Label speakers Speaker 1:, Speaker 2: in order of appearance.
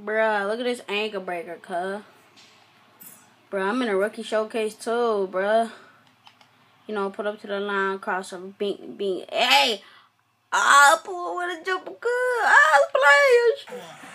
Speaker 1: Bruh, look at this ankle breaker, cuz. Bruh, I'm in a rookie showcase too, bruh. You know, put up to the line, crossover, bing. Hey! Ah, pull with a jumper, cuz. Ah, players.